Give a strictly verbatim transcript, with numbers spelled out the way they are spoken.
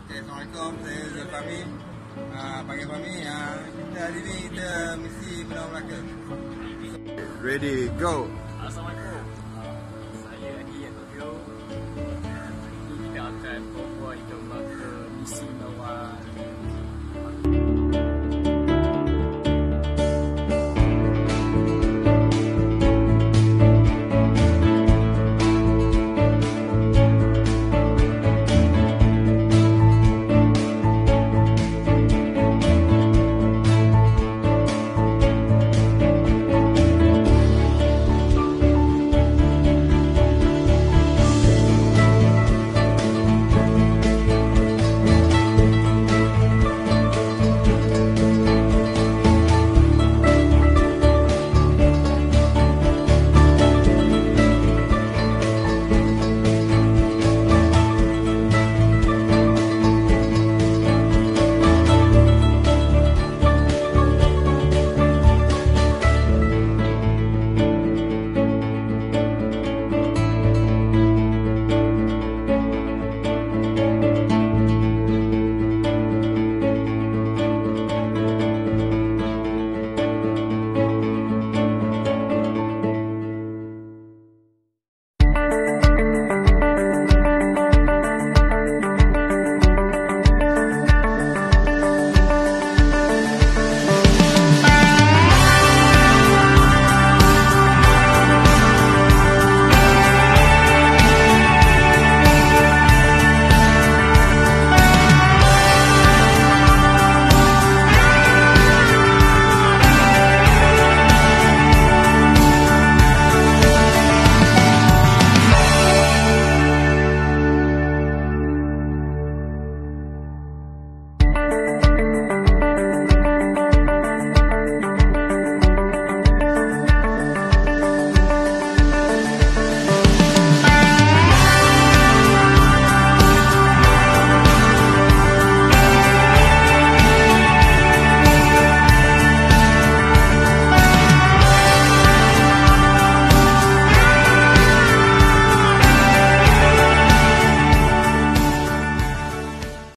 Okay, Assalamualaikum, saya Zul Fahmi. Uh, panggil Fahmi. Uh, kita hari ni kita misi Benua Melaka. Ready, go. Assalamualaikum. Uh, saya Adi Tokyo. Dan hari ini kita akan